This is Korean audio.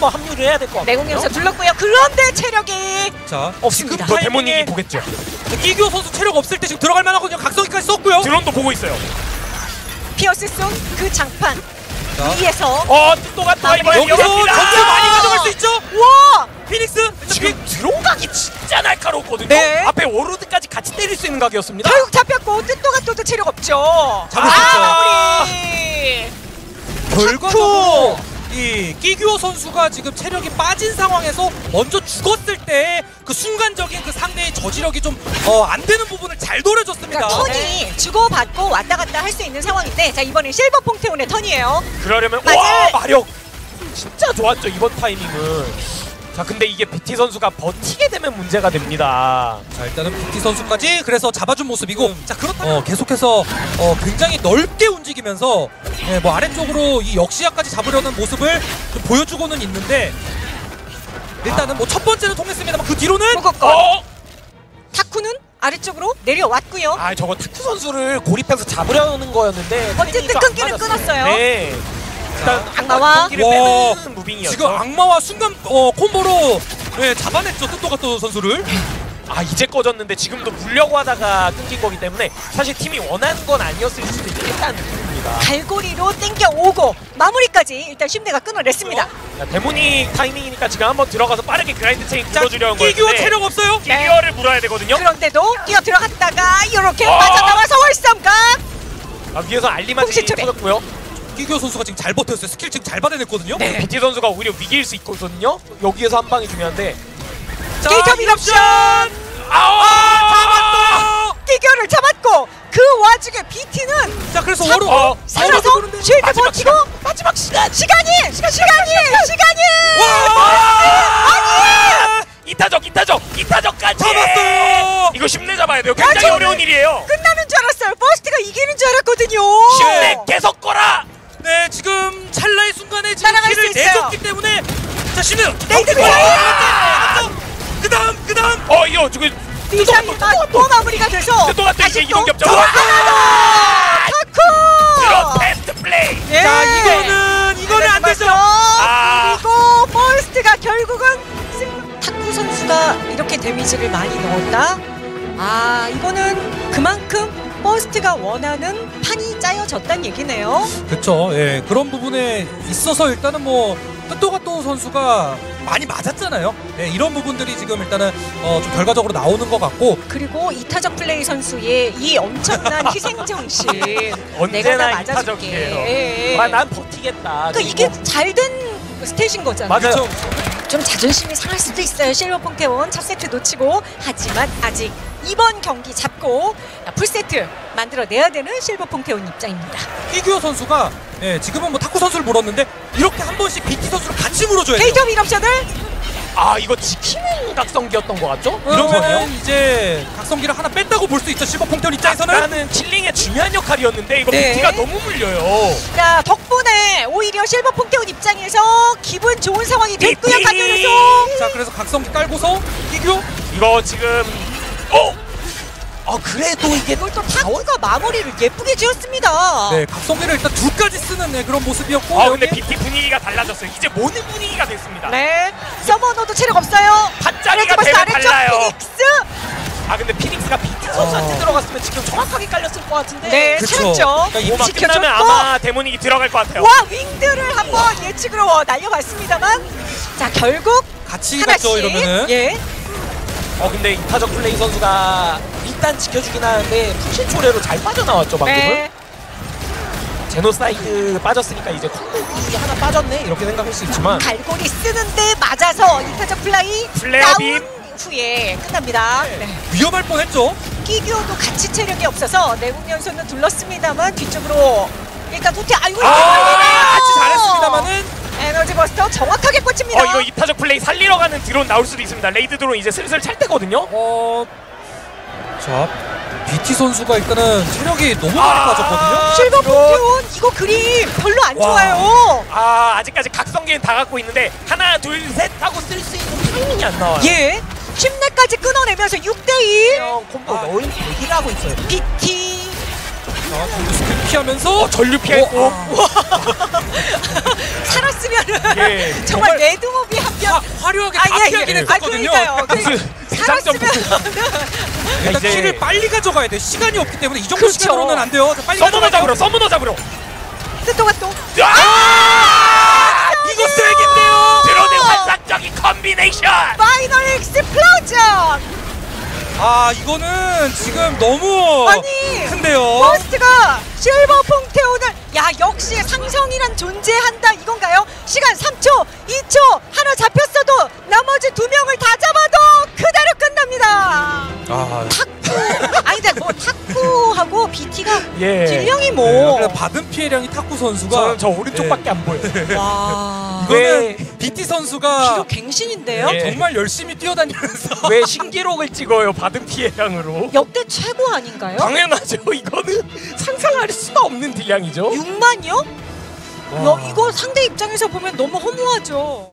한번 합류를 해야 될 것 같아요. 내공연서 둘렀고요. 그런데 체력이 자, 없습니다. 지금 데모닉이 보겠죠. 이규호 선수 체력 없을 때 지금 들어갈 만하거든요. 각성기까지 썼고요. 드론도 보고 있어요. 피어스 쏜 그 장판 자. 위에서 뜻도가 또 이번에 여기서 점수 많이 가져갈 수 있죠. 와! 피닉스 지금 드론 각이 진짜 날카롭거든요. 네. 앞에 워로드까지 같이 때릴 수 있는 각이었습니다. 결국 잡혔고 뜻도가 또도 체력 없죠. 잡을 수 있죠. 마무리. 결과적으로 이 끼규호 선수가 지금 체력이 빠진 상황에서 먼저 죽었을 때 그 순간적인 그 상대의 저지력이 좀 안 되는 부분을 잘 노려줬습니다. 그러니까 턴이 주고받고 왔다 갔다 할 수 있는 상황인데 자 이번엔 실버 퐁테온의 턴이에요. 그러려면 맞아요. 와 마력 진짜 좋았죠 이번 타이밍은. 자 근데 이게 BT 선수가 버티게 되면 문제가 됩니다. 자 일단은 BT 선수까지 그래서 잡아준 모습이고 자 그렇다면 계속해서 굉장히 넓게 움직이면서 뭐 아래쪽으로 이 역시야까지 잡으려는 모습을 좀 보여주고는 있는데 일단은 뭐 첫 번째는 통했습니다만 그 뒤로는 타쿠는 아래쪽으로 내려왔고요. 아 저거 타쿠 선수를 고립해서 잡으려는 거였는데 어쨌든 끊기는 끊었어요. 네. 일단 악마와 경기를 빼는 무빙이었죠. 지금 악마와 순간 콤보로 잡아냈죠 뜻도가또 선수를. 아 이제 꺼졌는데 지금도 물려고 하다가 끊긴 거기 때문에 사실 팀이 원하는 건 아니었을 수도 있겠다는 느낌입니다. 갈고리로 땡겨오고 마무리까지 일단 심내가 끊어냈습니다. 자, 데모닉 타이밍이니까 지금 한번 들어가서 빠르게 그라인드 체인 들어주려는 거예요. 끼규호 체력 없어요? 끼규어를 물어야 되거든요. 그런데도 뛰어 들어갔다가 이렇게 빠져나와서 월삼각. 아, 위에서 알리마지 터졌고요. 끼규호 선수가 지금 잘 버텼어요. 스킬 지금 잘 받아냈거든요. 네. BT 선수가 오히려 위기일 수 있거든요. 여기에서 한 방이 중요한데. 게이터 밀옵션! 잡았어! 끼겨를 잡았고 그 와중에 BT는 자 그래서 워로 살아서 쉴드 버티고 마지막 시간이 와! 이타적까지 잡았어요! 이거 심내 잡아야 돼요. 굉장히 어려운 일이에요. 끝나는 줄 알았어요. 버스트가 이기는 줄 알았거든요. 심내 계속 거라. 네 지금 찰나의 순간에 지금 따라갈 키를 수 있어요. 내줬기 때문에 자 신우 레이드 그다음 이거 지금 디자인이 또 마무리가 돼서 또 같은 이제 이동 겹쳐. 타쿠 드론 베스트 플레이. 예. 자 이거는 안 되죠. 그리고 버스트가 결국은 타쿠 선수가 이렇게 데미지를 많이 넣었다. 아 이거는 그만큼 버스트가 원하는 판이 짜여졌다는 얘기네요. 그렇죠. 예 그런 부분에 있어서 일단은 뭐 뜻도가또 선수가 많이 맞았잖아요. 예, 이런 부분들이 지금 일단은 좀 결과적으로 나오는 것 같고 그리고 이타적 플레이 선수의 이 엄청난 희생정신 언제나 맞아줄게. 이타적이에요. 예. 난 버티겠다. 그러니까 이게 잘된 스탯인 거잖아요. 맞아요. 좀 자존심이 상할 수도 있어요. 실버 퐁테온 첫 세트 놓치고 하지만 아직 이번 경기 잡고 풀세트 만들어내야 되는 실버 퐁테온 입장입니다. 끼규호 선수가 지금은 뭐 타쿠 선수를 물었는데 이렇게 한 번씩 BT 선수를 같이 물어줘야 돼요. 게이터 밀옵션을 이거 지키는 각성기였던 것 같죠? 이러면은 이제 각성기를 하나 뺐다고 볼 수 있죠. 실버 퐁테온 입장에서는. 나는 킬링의 중요한 역할이었는데 이거 네. BT가 너무 물려요. 자 덕분에 오히려 실버 퐁테온 입장에서 기분 좋은 상황이 됐고요. BT! 박연우도 자 그래서 각성기 깔고서 끼규호 이거 지금 그래도 이게 이걸 또 타쿠가 마무리를 예쁘게 지었습니다. 네 각성기를 일단 둘까지 쓰는 그런 모습이었고 근데 여기 BT 분위기가 달라졌어요. 이제 모든 분위기가 됐습니다. 네 서머너도 체력 없어요. 밭자리가 아래쪽 되면 아래쪽 달라요. 피닉스. 근데 피닉스가 BT 선수한테 들어갔으면 지금 정확하게 깔렸을 것 같은데. 네 그쵸. 채웠죠. 그러니까 이거만 지켜줬고. 끝나면 아마 데모닉이 들어갈 것 같아요. 와 윙드를 한번 예측으로 날려봤습니다만 자 결국 같이 하나씩 갔죠 이러면은. 예. 근데 이타적 플레이 선수가 일단 지켜주긴 하는데 푸신 초래로 잘 빠져나왔죠 방금은. 네. 제노사이드 빠졌으니까 이제 콩국이 하나 빠졌네 이렇게 생각할 수 있지만 갈고리 쓰는데 맞아서 이타적 플라이 플레어 빔. 다운 후에 끝납니다. 네. 위험할 뻔했죠. 끼규어도 같이 체력이 없어서 내국연수는 둘렀습니다만 뒤쪽으로 일단 도태 아이고 같이 잘했습니다만은 에너지 버스터 정확하게 꽂힙니다. 이거 이타적 플레이 살리러 가는 드론 나올 수도 있습니다. 레이드 드론 이제 슬슬 찰 때거든요. 자 BT 선수가 일단은 체력이 너무 많이 빠졌거든요. 실버 폰테온 이거 그림 별로 안 좋아요. 아직까지 각성기는 다 갖고 있는데 하나 둘 셋 하고 쓸 수 있는 타이밍이 안 나와요. 예. 10내까지 끊어내면서 6대1 그냥 콤보 넣을 얘기를 하고 있어요. BT 자 전류 스킬 피하면서 전류 피했고 살았어요. 살았으면 예. 정말 레드몹이 한편 화려하게 아, 다 예, 피하긴 예. 아, 했었거든요. 그러니까요. 무슨 대장점 살았으면 일단 이제- 킬을 빨리 가져가야 돼. 시간이 없기 때문에 이 정도 그렇죠. 시간으로는 안 돼요. 자, 빨리 서머너 가져가야 돼요. 잡으러 서머너 잡으러 뜻도가 또 이거 세긴데요. 드론의 환상적인 컴비네이션. 파이널 익스플로전. 아 이거는 지금 너무 아니 큰데요. 버스트가 실버 퐁테온을 야 역시 상성이란 존재한다 이건가요? 시간 3초 2초 하나 잡혔어도 나머지 두 명을 다 잡아도 그대로 끝납니다. 아, 아니 근데 뭐 탁구하고 BT가 예. 딜량이 네, 뭐 그래서 받은 피해량이 탁구 선수가 저는 저 오른쪽밖에 안 보여. 와 왜- 이거는 BT 선수가 기록 갱신인데요? 예. 정말 열심히 뛰어다니면서 왜 신기록을 찍어요? 받은 피해량으로. 역대 최고 아닌가요? 당연하죠. 이거는 상상할 수가 없는 딜량이죠. 6만이요? 와. 이거 상대 입장에서 보면 너무 허무하죠.